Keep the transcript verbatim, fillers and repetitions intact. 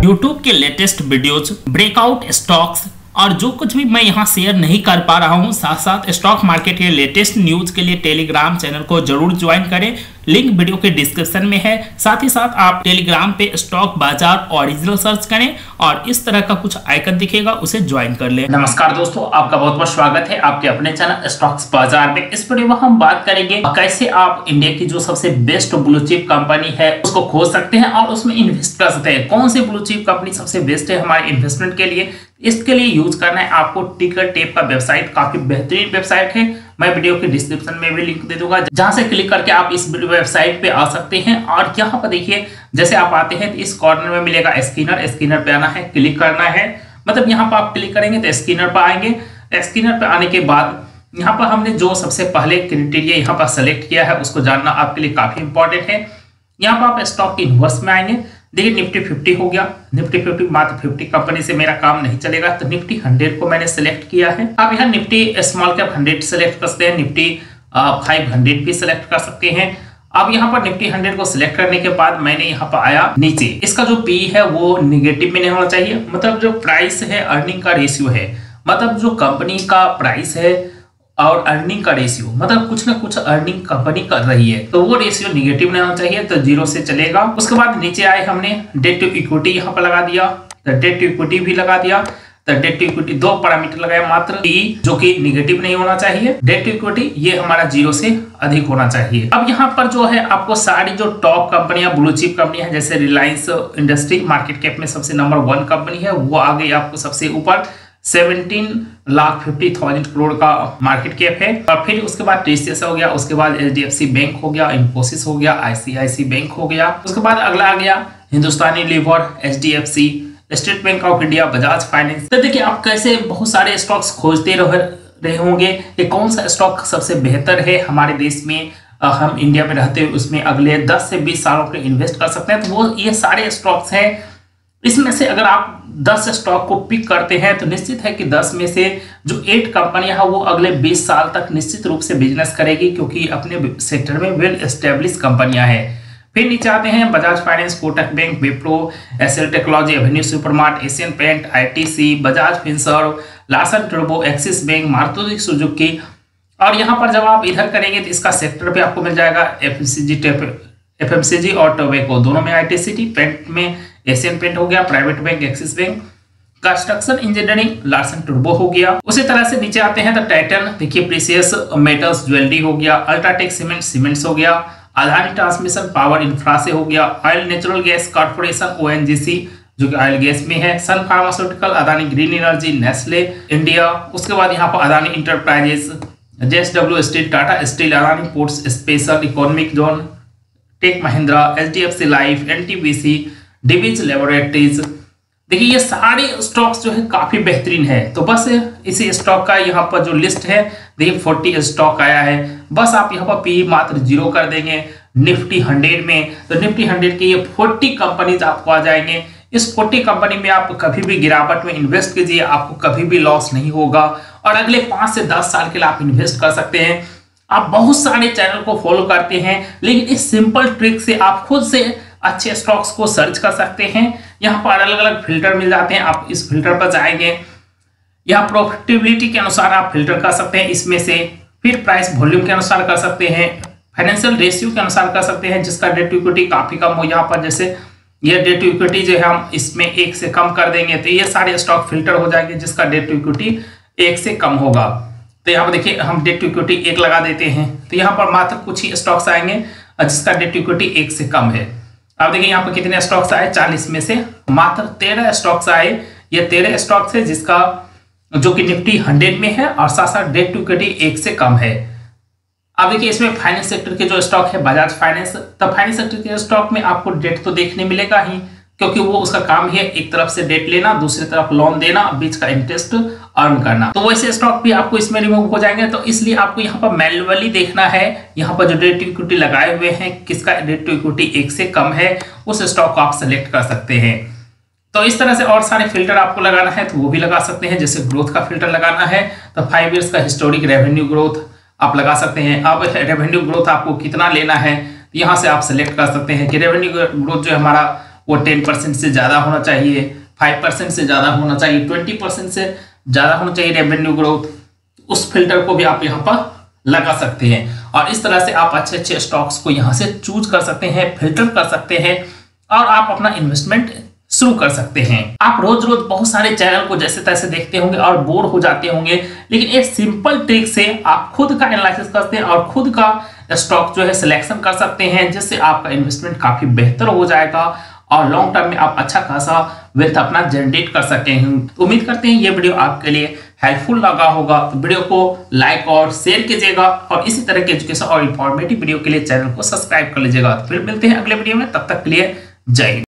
YouTube के latest videos, breakout stocks और जो कुछ भी मैं यहाँ शेयर नहीं कर पा रहा हूँ, साथ साथ स्टॉक मार्केट के लेटेस्ट न्यूज के लिए टेलीग्राम चैनल को जरूर ज्वाइन करें। लिंक वीडियो के डिस्क्रिप्शन में है। साथ ही साथ आप टेलीग्राम पे स्टॉक बाजार ओरिजिनल सर्च करें और इस तरह का कुछ आइकन दिखेगा, उसे ज्वाइन कर लें। नमस्कार दोस्तों, आपका बहुत बहुत स्वागत है आपके अपने चैनल स्टॉक्स बाजार में। इस वीडियो में हम बात करेंगे कैसे आप इंडिया की जो सबसे बेस्ट ब्लू चिप कंपनी है उसको खोज सकते हैं और उसमें इन्वेस्ट कर सकते हैं। कौन सी ब्लू चिप कंपनी सबसे बेस्ट है हमारे इन्वेस्टमेंट के लिए, इसके लिए यूज करना है आपको टिकर टेप का वेबसाइट। काफी बेहतरीन वेबसाइट है, मैं वीडियो के डिस्क्रिप्शन में भी लिंक दे दूंगा, जहां से क्लिक करके आप इस वेबसाइट पे आ सकते हैं। और यहाँ पर देखिए, जैसे आप आते हैं तो इस कॉर्नर में मिलेगा स्कैनर। स्कैनर पे आना है, क्लिक करना है। मतलब यहाँ पर आप क्लिक करेंगे तो स्कैनर पर आएंगे। स्कैनर पे आने के बाद यहाँ पर हमने जो सबसे पहले क्राइटेरिया यहाँ पर सेलेक्ट किया है उसको जानना आपके लिए काफी इंपॉर्टेंट है। यहाँ पर आप स्टॉक इन्वर्स में आएंगे। देखिए निफ्टी फिफ्टी हो गया। निफ्टी फिफ्टी मात्र फिफ्टी कंपनी से मेरा काम नहीं चलेगा, तो निफ्टी हंड्रेड को मैंने सेलेक्ट किया है। आप यहाँ Nifty small cap hundred select कर सकते हैं, निफ्टी फाइव हंड्रेड भी सेलेक्ट कर सकते हैं। अब यहाँ पर निफ्टी हंड्रेड को सिलेक्ट करने के बाद मैंने यहाँ पर आया नीचे। इसका जो पी है वो निगेटिव में नहीं होना चाहिए। मतलब जो प्राइस है अर्निंग का रेशियो है, मतलब जो कंपनी का प्राइस है और अर्निंग का रेशियो, मतलब कुछ ना कुछ अर्निंग कंपनी कर रही है, तो वो रेशियो निगेटिव नहीं होना चाहिए, तो जीरो से चलेगा। उसके बाद नीचे आए, हमने डेट टू इक्विटी यहाँ पर लगा दिया, तो डेट टू इक्विटी भी लगा दिया। तो डेट टू इक्विटी दो पैरामीटर लगाए मात्र, ई जो कि निगेटिव नहीं होना चाहिए, डेट टू इक्विटी ये हमारा जीरो से अधिक होना चाहिए। अब यहाँ पर जो है आपको सारी जो टॉप कंपनियां ब्लू चिप कंपनियां हैं, जैसे रिलायंस इंडस्ट्री मार्केट कैप में सबसे नंबर वन कंपनी है, वो आ गई आपको सबसे ऊपर, सत्रह लाख फिफ्टी थाउजेंड करोड़ का मार्केट कैप है। और फिर उसके बाद टीसीएस हो गया, उसके बाद एचडीएफसी बैंक हो गया, इन्फोसिस हो गया, आईसीआईसी बैंक हो गया। उसके बाद अगला आ गया Hindustani lever, HDFC, State Bank of India, Bajaj finance. तो देखिए आप कैसे बहुत सारे स्टॉक्स खोजते रहे होंगे कि कौन सा स्टॉक सबसे बेहतर है हमारे देश में, हम इंडिया में रहते हुए उसमें अगले दस से बीस सालों के इन्वेस्ट कर सकते हैं। तो वो ये सारे स्टॉक्स हैं। इसमें से अगर आप दस स्टॉक को पिक करते हैं तो निश्चित है कि दस में से जो आठ कंपनियां हैं वो अगले बीस साल तक निश्चित रूप से बिजनेस करेगी, क्योंकि अपने सेक्टर में वेल एस्टेब्लिश कंपनियां हैं। फिर नीचे आते हैं Bajaj finance, Kotak bank, Wipro, SL technology, avenue supermart, Asian paint, ITC, Bajaj Finserv, Larsen टर्बो, एक्सिस बैंक, मारुति सुजुकी। और यहाँ पर जब आप इधर करेंगे तो इसका सेक्टर पे आपको मिल जाएगा एफएमसीजी एफएमसीजी और टोबैको, दोनों में आईटीसी। पेंट में एशियन पेंट हो गया, private bank axis bank, construction engineering Larsen टर्बो हो गया। उसी तरह से नीचे आते हैं तो टाइटन, देखिए प्रीसियस मेटल्स ज्वेलरी हो गया, अल्ट्राटेक सीमेंट सीमेंट्स हो गया, अदानी ट्रांसमिशन पावर इंफ्रा से हो गया, oil natural gas corporation ONGC जो कि ऑयल गैस में है, sun pharmaceutical, Adani green energy, Nestle India. उसके बाद यहाँ पर Adani enterprises, JSW steel, Tata steel, Adani ports special economic zone, tech Mahindra, HDFC life, NTPC, Divi's laboratories. देखिए ये सारे स्टॉक्स जो है काफी बेहतरीन है। तो बस इसी स्टॉक का यहाँ पर जो लिस्ट है, देखिए चालीस स्टॉक आया है। बस आप यहाँ पर पी मात्र जीरो कर देंगे निफ्टी हंड्रेड में, तो निफ्टी हंड्रेड के ये चालीस कंपनीज आपको आ जाएंगे। इस चालीस कंपनी में आप कभी भी गिरावट में इन्वेस्ट कीजिए, आपको कभी भी लॉस नहीं होगा और अगले पांच से दस साल के लिए आप इन्वेस्ट कर सकते हैं। आप बहुत सारे चैनल को फॉलो करते हैं, लेकिन इस सिंपल ट्रिक से आप खुद से अच्छे स्टॉक्स को सर्च कर सकते हैं। यहाँ पर अलग अलग फिल्टर मिल जाते हैं, आप इस फिल्टर पर जाएंगे, यहाँ प्रॉफिटेबिलिटी के अनुसार आप फिल्टर कर सकते हैं इसमें से। फिर प्राइस वॉल्यूम के अनुसार कर सकते हैं, फाइनेंशियल रेशियो के अनुसार कर सकते हैं, जिसका डेट टू इक्विटी काफी कम हो। यहाँ पर जैसे ये डेट टू इक्विटी जो है हम इसमें एक से कम कर देंगे तो ये सारे स्टॉक फिल्टर हो जाएंगे जिसका डेट टू इक्विटी एक से कम होगा। तो यहाँ पर देखिए हम डेट टू इक्विटी एक लगा देते हैं, तो यहाँ पर मात्र कुछ ही स्टॉक्स आएंगे जिसका डेट टू इक्विटी एक से कम है। अब देखिए यहाँ पर कितने स्टॉक्स आए, चालीस में से मात्र तेरह स्टॉक्स आए। ये तेरह स्टॉक्स है जिसका जो कि निफ्टी हंड्रेड में है और साथ साथ डेट टू इक्विटी एक से कम है। अब देखिए इसमें फाइनेंस सेक्टर के जो स्टॉक है बजाज फाइनेंस, तब फाइनेंस सेक्टर के स्टॉक में आपको डेट तो देखने मिलेगा ही, क्योंकि वो उसका काम है एक तरफ से डेट लेना, दूसरी तरफ लोन देना, बीच का इंटरेस्ट अर्न करना। तो वैसे स्टॉक भी आपको इसमें रिमूव हो जाएंगे। तो इसलिए आपको यहाँ पर मैन्युअली देखना है, यहाँ पर जो डेट टू इक्विटी लगाए हुए हैं किसका डेट टू इक्विटी एक से कम है, उस स्टॉक को आप सेलेक्ट कर सकते हैं। तो इस तरह से और सारे फिल्टर आपको लगाना है तो वो भी लगा सकते हैं। जैसे ग्रोथ का फिल्टर लगाना है तो फाइव ईयर्स का हिस्टोरिक रेवेन्यू ग्रोथ आप लगा सकते हैं। अब रेवेन्यू ग्रोथ आपको कितना लेना है, यहाँ से आप सेलेक्ट कर सकते हैं कि रेवेन्यू ग्रोथ जो हमारा वो टेन परसेंट से ज़्यादा होना चाहिए, फाइव परसेंट से ज़्यादा होना चाहिए, ट्वेंटी परसेंट से ज़्यादा होना चाहिए रेवेन्यू ग्रोथ। उस फिल्टर को भी आप यहाँ पर लगा सकते हैं और इस तरह से आप अच्छे अच्छे स्टॉक्स को यहाँ से चूज कर सकते हैं, फिल्टर कर सकते हैं और आप अपना इन्वेस्टमेंट शुरू कर सकते हैं। आप रोज रोज बहुत सारे चैनल को जैसे तैसे देखते होंगे और बोर हो जाते होंगे, लेकिन एक सिंपल ट्रिक से आप खुद का एनालिसिस करते हैं और खुद का स्टॉक जो है सिलेक्शन कर सकते हैं, जिससे आपका इन्वेस्टमेंट काफी बेहतर हो जाएगा और लॉन्ग टर्म में आप अच्छा खासा वेल्थ अपना जनरेट कर सकते हैं। उम्मीद करते हैं ये वीडियो आपके लिए हेल्पफुल लगा होगा, तो वीडियो को लाइक और शेयर कीजिएगा और इसी तरह के एजुकेशन और इंफॉर्मेटिव वीडियो के लिए चैनल को सब्सक्राइब कर लीजिएगा। फिर मिलते हैं अगले वीडियो में, तब तक के लिए जय हिंद।